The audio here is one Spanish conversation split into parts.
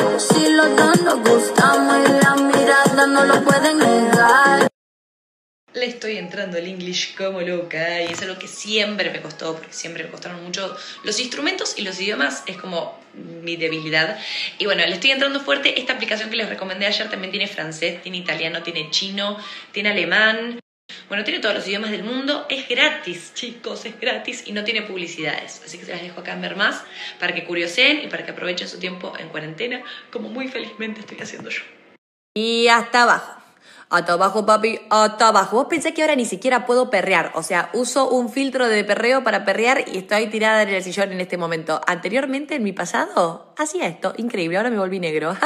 Si los dos nos gustamos y la mirada no lo pueden negar. Le estoy entrando el English como loca y es algo que siempre me costó, porque siempre me costaron mucho los instrumentos y los idiomas, es como mi debilidad. Y bueno, le estoy entrando fuerte. Esta aplicación que les recomendé ayer también tiene francés, tiene italiano, tiene chino, tiene alemán. Bueno, tiene todos los idiomas del mundo. Es gratis, chicos, es gratis y no tiene publicidades. Así que se las dejo acá en ver más para que curioseen y para que aprovechen su tiempo en cuarentena, como muy felizmente estoy haciendo yo. Y hasta abajo. Hasta abajo, papi, hasta abajo. Vos pensé que ahora ni siquiera puedo perrear. O sea, uso un filtro de perreo para perrear y estoy tirada en el sillón en este momento. Anteriormente, en mi pasado, hacía esto. Increíble, ahora me volví negro.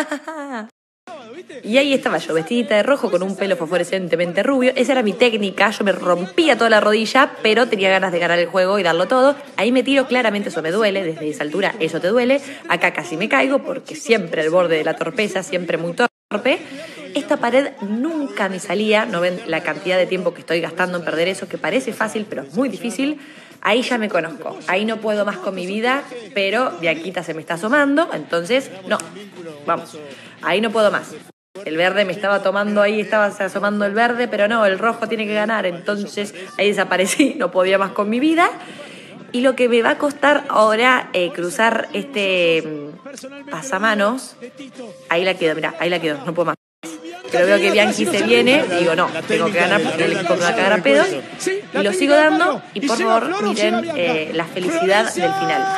Y ahí estaba yo, vestidita de rojo con un pelo fosforescentemente rubio. Esa era mi técnica, yo me rompía toda la rodilla, pero tenía ganas de ganar el juego y darlo todo. Ahí me tiro, claramente eso me duele, desde esa altura eso te duele. Acá casi me caigo porque siempre al borde de la torpeza, siempre muy torpe. Esta pared nunca me salía, no ven la cantidad de tiempo que estoy gastando en perder eso, que parece fácil, pero es muy difícil. Ahí ya me conozco, ahí no puedo más con mi vida, pero Bianquita se me está asomando, entonces no, vamos, ahí no puedo más. El verde me estaba tomando ahí, estaba asomando el verde, pero no, el rojo tiene que ganar, entonces ahí desaparecí, no podía más con mi vida. Y lo que me va a costar ahora cruzar este pasamanos, ahí la quedo, mirá, ahí la quedo, no puedo más. Pero veo que Bianchi se viene, digo no, tengo que ganar porque el equipo me va a cagar a pedos. Y lo sigo dando y por favor miren la felicidad del final.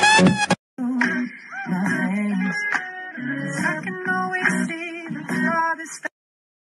I can always see the